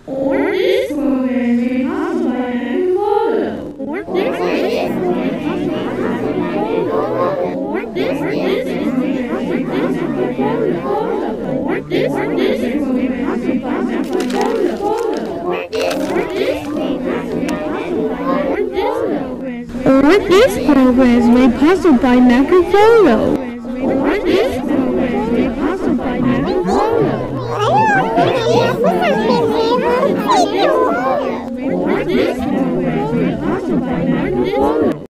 Or this program may not by any photo. Or this programs may possibly by macro photo.